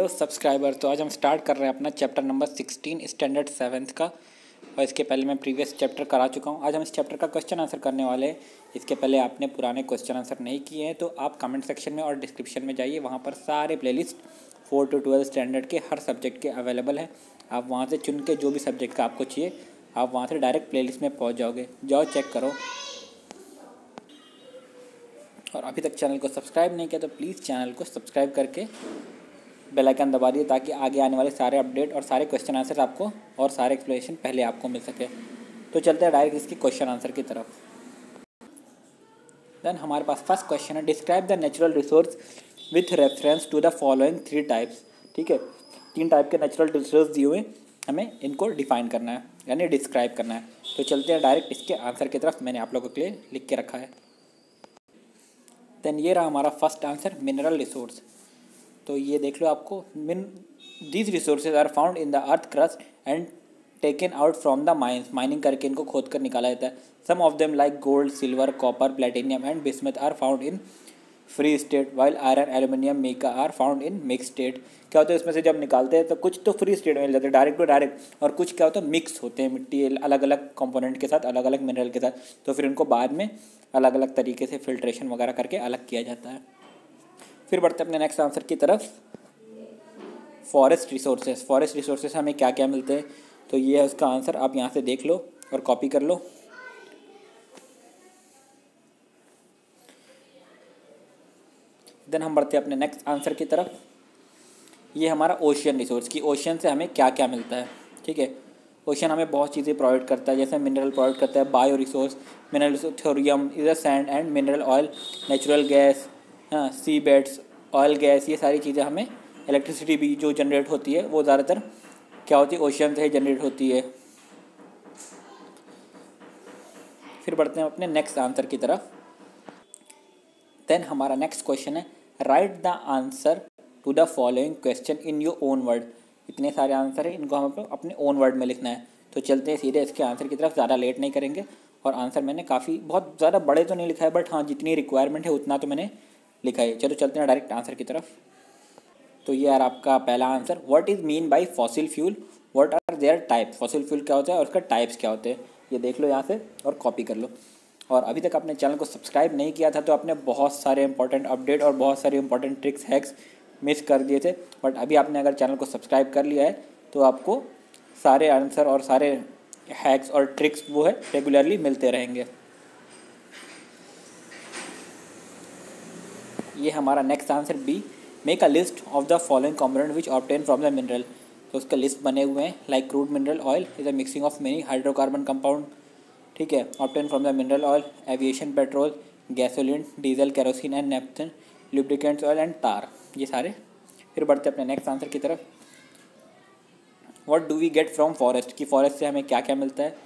Hello subscriber. तो आज हम स्टार्ट कर रहे हैं अपना चैप्टर नंबर 16 स्टैंडर्ड 7th का। और इसके पहले मैं प्रीवियस चैप्टर करा चुका हूँ। आज हम इस चैप्टर का क्वेश्चन आंसर करने वाले हैं। इसके पहले आपने पुराने क्वेश्चन आंसर नहीं किए हैं तो आप कमेंट सेक्शन में और डिस्क्रिप्शन में जाइए, वहाँ पर सारे प्लेलिस्ट 4 to 12 स्टैंडर्ड के हर सब्जेक्ट के अवेलेबल है। आप वहाँ से चुन के जो भी सब्जेक्ट का आपको चाहिए आप वहाँ से डायरेक्ट प्लेलिस्ट में पहुँच जाओगे। जाओ चेक करो। और अभी तक चैनल को सब्सक्राइब नहीं किया तो प्लीज़ चैनल को सब्सक्राइब करके बेल आइकन दबा दिए ताकि आगे आने वाले सारे अपडेट और सारे क्वेश्चन आंसर आपको और सारे एक्सप्लेनेशन पहले आपको मिल सके। तो चलते हैं डायरेक्ट इसकी क्वेश्चन आंसर की तरफ। देन हमारे पास फर्स्ट क्वेश्चन है, describe the natural resource with reference to the following 3 types. ठीक है, 3 टाइप के नेचुरल रिसोर्स दिए हुए, हमें इनको डिफाइन करना है यानी डिस्क्राइब करना है। तो चलते हैं डायरेक्ट इसके आंसर की तरफ। मैंने आप लोगों के लिए लिख के रखा है। देन ये रहा हमारा फर्स्ट आंसर, मिनरल रिसोर्स। तो ये देख लो आपको, these resources are found in the earth crust and taken out from the mines. Mining करके इनको खोद कर निकाला जाता है। Some of them like gold, silver, copper, platinum and bismuth are found in free state while iron, aluminium, mica are found in mix state. क्या होता है इसमें से जब निकालते हैं तो कुछ तो फ्री स्टेट में मिल जाते हैं डायरेक्ट टू डायरेक्ट, और कुछ क्या होता है मिक्स होते हैं मिट्टी अलग अलग कंपोनेंट के साथ, अलग अलग मिनरल के साथ। तो फिर इनको बाद में अलग अलग तरीके से फिल्ट्रेशन वगैरह करके अलग किया जाता है। फिर बढ़ते हैं अपने नेक्स्ट आंसर की तरफ, फॉरेस्ट रिसोर्सेज। फॉरेस्ट रिसोर्सेज हमें क्या क्या मिलते हैं, तो ये है उसका आंसर। आप यहाँ से देख लो और कॉपी कर लो। देन हम बढ़ते हैं अपने नेक्स्ट आंसर की तरफ। ये हमारा ओशियन रिसोर्स की, ओशियन से हमें क्या क्या मिलता है। ठीक है, ओशियन हमें बहुत चीज़ें प्रोवाइड करता है, जैसे मिनरल प्रोवाइड करता है, bio resource, mineral resource, thorium, इधर sand and mineral oil, natural gas, हाँ सी बेड्स, ऑयल गैस, ये सारी चीज़ें हमें, इलेक्ट्रिसिटी भी जो जनरेट होती है वो ज़्यादातर क्या होती है ओशियन से ही जनरेट होती है। फिर बढ़ते हैं अपने नेक्स्ट आंसर की तरफ। देन हमारा नेक्स्ट क्वेश्चन है, write the answer to the following question in your own word. इतने सारे आंसर है, इनको हमें अपने ओन वर्ड में लिखना है। तो चलते हैं सीधे इसके आंसर की तरफ, ज़्यादा लेट नहीं करेंगे। और आंसर मैंने काफ़ी बहुत ज़्यादा बड़े तो नहीं लिखा है, बट हाँ जितनी रिक्वायरमेंट है उतना तो मैंने लिखा है। चलो चलते हैं डायरेक्ट आंसर की तरफ। तो ये यार आपका पहला answer, what is mean by fossil fuel, what are their type. Fossil fuel क्या होता है और उसका टाइप्स क्या होते हैं, ये देख लो यहाँ से और कॉपी कर लो। और अभी तक आपने चैनल को सब्सक्राइब नहीं किया था तो आपने बहुत सारे इंपॉर्टेंट अपडेट और बहुत सारे इंपॉर्टेंट ट्रिक्स हैक्स मिस कर दिए थे। बट अभी आपने अगर चैनल को सब्सक्राइब कर लिया है तो आपको सारे आंसर और सारे हैक्स और ट्रिक्स वो है रेगुलरली मिलते रहेंगे। ये हमारा next answer B, make a list of the following component which obtain from the mineral. तो उसका लिस्ट बने हुए हैं, like crude mineral oil is a mixing of many hydrocarbon compound. ठीक है, obtain from the mineral oil, aviation petrol, gasoline, diesel, kerosene and naphtha, lubricants oil and tar, ये सारे। फिर बढ़ते अपने नेक्स्ट आंसर की तरफ, what do we get from forest, की फॉरेस्ट से हमें क्या क्या मिलता है।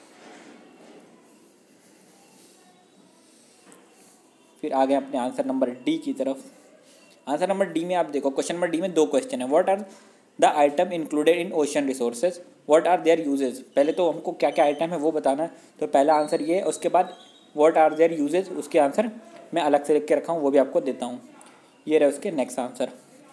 फिर आगे अपने आंसर नंबर डी की तरफ। आंसर नंबर डी में आप देखो, क्वेश्चन नंबर डी में 2 क्वेश्चन है, what are the item included in ocean resources, what are their uses. पहले तो हमको क्या क्या आइटम है वो बताना है। तो पहला आंसर ये है, उसके बाद व्हाट आर देयर यूजेज, उसके आंसर मैं अलग से लिख के रखा हूँ, वो भी आपको देता हूँ। ये रहे उसके नेक्स्ट आंसर।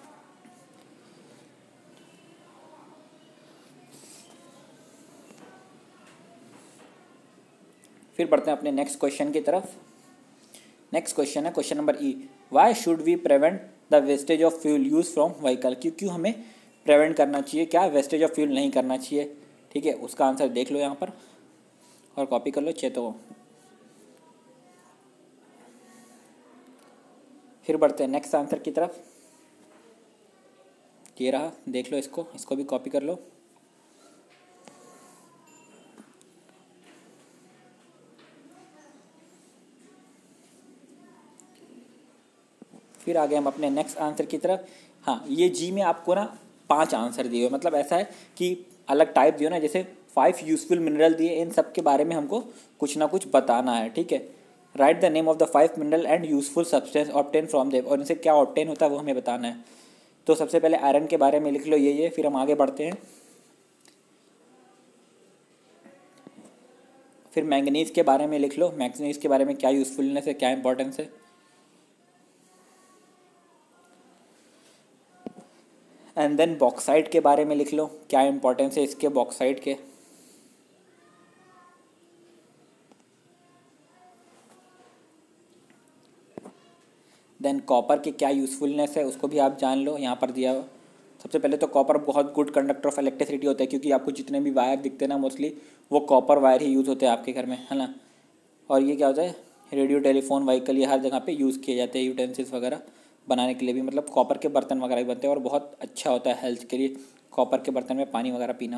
फिर बढ़ते हैं अपने नेक्स्ट क्वेश्चन की तरफ। नेक्स्ट क्वेश्चन है question number E, why should we prevent the wastage of fuel use from vehicle. क्यों हमें प्रिवेंट करना चाहिए, क्या वेस्टेज ऑफ फ्यूल नहीं करना चाहिए। ठीक है, उसका आंसर देख लो यहाँ पर और कॉपी कर लो चाहिए तो। फिर बढ़ते हैं नेक्स्ट आंसर की तरफ। ये रहा, देख लो इसको, इसको भी कॉपी कर लो। फिर आगे हम अपने नेक्स्ट आंसर की तरफ। हाँ, ये जी में आपको ना 5 आंसर दिए हुए, मतलब ऐसा है कि अलग टाइप दिए ना, जैसे 5 यूजफुल मिनरल दिए, इन सब के बारे में हमको कुछ ना कुछ बताना है। ठीक है, write the name of the 5 mineral and useful substance obtain from them, और इनसे क्या ऑब्टेन होता है वो हमें बताना है। तो सबसे पहले आयरन के बारे में लिख लो ये। फिर हम आगे बढ़ते हैं। फिर मैंगनीज के बारे में लिख लो, मैंगनीज के बारे में क्या यूजफुलनेस है, क्या इंपॉर्टेंस है। एंड एंड देन बॉक्साइट के बारे में लिख लो, क्या इंपॉर्टेंस है इसके बॉक्साइट के। देन कॉपर की क्या यूज़फुलनेस है उसको भी आप जान लो, यहाँ पर दिया हुआ। सबसे पहले तो कॉपर बहुत गुड कंडक्टर ऑफ इलेक्ट्रिसिटी होता है, क्योंकि आपको जितने भी वायर दिखते हैं ना मोस्टली वो कॉपर वायर ही यूज़ होते हैं आपके घर में, है ना। और ये क्या होता है, रेडियो, टेलीफोन, व्हीकल, ये हर जगह पे यूज़ किए जाते हैं, यूटेंसिल्स वगैरह बनाने के लिए भी, मतलब कॉपर के बर्तन वगैरह भी बनते हैं और बहुत अच्छा होता है हेल्थ के लिए कॉपर के बर्तन में पानी वगैरह पीना।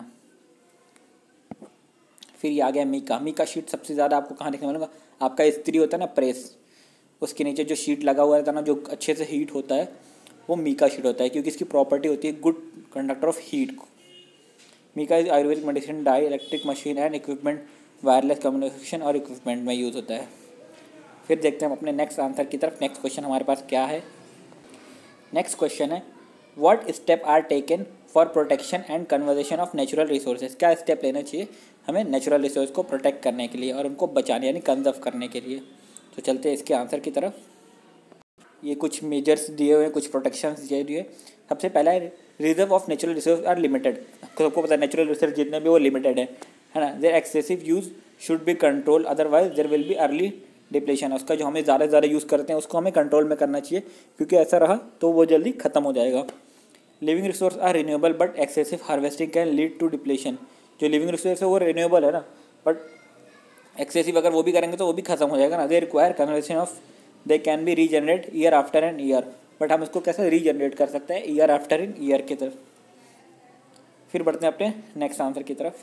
फिर ये आ गया मीका। मीका शीट सबसे ज़्यादा आपको कहाँ देखने मिलेगा, आपका इस्त्री होता है ना प्रेस, उसके नीचे जो शीट लगा हुआ रहता है ना, जो अच्छे से हीट होता है वो मीका शीट होता है, क्योंकि इसकी प्रॉपर्टी होती है good conductor of heat. Mica is Ayurvedic medicine, dielectric machine and equipment, wireless communication और इक्विपमेंट में यूज़ होता है। फिर देखते हैं हम अपने नेक्स्ट आंसर की तरफ। नेक्स्ट क्वेश्चन हमारे पास क्या है। नेक्स्ट क्वेश्चन है what step are taken for protection and conversation of natural resources. क्या स्टेप लेना चाहिए हमें नेचुरल रिसोर्स को प्रोटेक्ट करने के लिए और उनको बचाने यानी कंजर्व करने के लिए। तो चलते हैं इसके आंसर की तरफ। ये कुछ मेजर्स दिए हुए हैं, कुछ प्रोटेक्शंस दिए हुए। सबसे पहला है reserve of natural resource are limited. सबको पता है नेचुरल रिसोर्स जितने भी वो लिमिटेड है ना। Their excessive use should be control, otherwise there will be early depletion. उसका जो हमें ज़्यादा से ज़्यादा यूज़ करते हैं उसको हमें कंट्रोल में करना चाहिए, क्योंकि ऐसा रहा तो वो जल्दी ख़त्म हो जाएगा। Living resource are renewable but excessive harvesting can lead to depletion. जो लिविंग रिसोर्स है वो रिन्यूएबल है ना, बट एक्सेसिव अगर वो भी करेंगे तो वो भी खत्म हो जाएगा ना। They require conversation of, they can be regenerate year after an year, बट हम इसको कैसे रीजनरेट कर सकते हैं ईयर आफ्टर इन ईयर की तरफ। फिर बढ़ते हैं अपने नेक्स्ट आंसर की तरफ।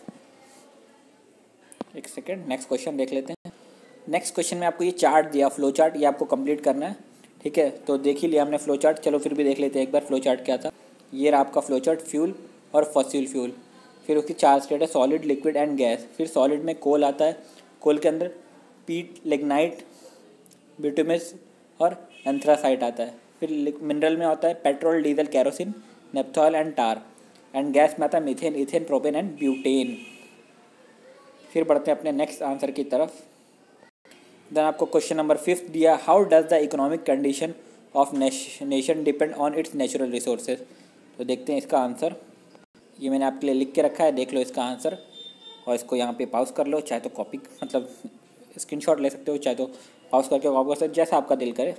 एक सेकेंड, नेक्स्ट क्वेश्चन देख लेते हैं। नेक्स्ट क्वेश्चन में आपको ये चार्ट दिया, फ्लो चार्ट, ये आपको कंप्लीट करना है, ठीक है। तो देख ही लिया हमने फ्लो चार्ट, चलो फिर भी देख लेते हैं एक बार फ्लो चार्ट क्या था। ये रहा आपका फ्लो चार्ट, फ्यूल और फॉसिल फ्यूल। फिर उसकी चार स्टेट है, सॉलिड, लिक्विड एंड गैस। फिर सॉलिड में कोल आता है, कोल के अंदर पीट, लिग्नाइट, बिटुमिस और एंथ्रासाइट आता है। फिर मिनरल में होता है petrol, diesel, kerosene, naphthol and tar. And gas में आता है methane, ethane, propane and butane. फिर बढ़ते हैं अपने नेक्स्ट आंसर की तरफ। देन आपको क्वेश्चन नंबर 5 दिया, how does the economic condition of nation depend on its natural resources. तो देखते हैं इसका आंसर। ये मैंने आपके लिए लिख के रखा है, देख लो इसका आंसर और इसको यहाँ पे पॉज कर लो, चाहे तो कॉपी मतलब स्क्रीनशॉट ले सकते हो, चाहे तो पॉज करके कॉपी कर सकते हो, जैसा आपका दिल करे।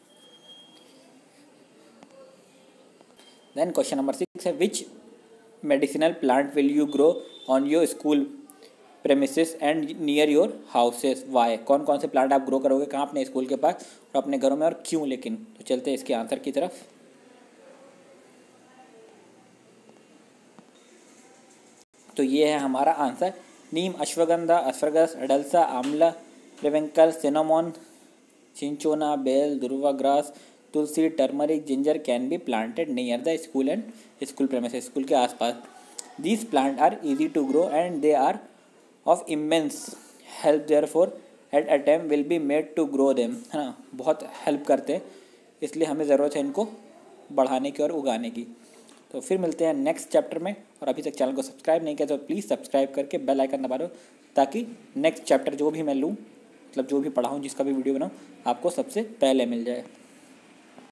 देन क्वेश्चन नंबर 6 है, which medicinal plant will you grow on your school premises and near your houses, why. कौन कौन से प्लांट आप ग्रो करोगे कहाँ, अपने स्कूल के पास और अपने घरों में, और क्यों लेकिन। तो चलते हैं इसके आंसर की तरफ। तो ये है हमारा आंसर, नीम, अश्वगंधा, अस्परगस, अडल्सा, आंवला, रेवेंकल, cinnamon, cinchona, bel, durva grass, tulsi, turmeric, ginger can be planted near the school and school premises, school के आसपास। These plant are easy to grow and they are of immense help, therefore at attempt will be made to grow them, है ना। बहुत help करते हैं, इसलिए हमें ज़रूरत है इनको बढ़ाने की और उगाने की। तो फिर मिलते हैं नेक्स्ट चैप्टर में, और अभी तक चैनल को सब्सक्राइब नहीं किया तो प्लीज़ सब्सक्राइब करके बेल आइकन दबा दो, ताकि नेक्स्ट चैप्टर जो भी मैं लूँ, मतलब जो भी पढ़ाऊँ, जिसका भी वीडियो बनाऊँ, आपको सबसे पहले मिल जाए।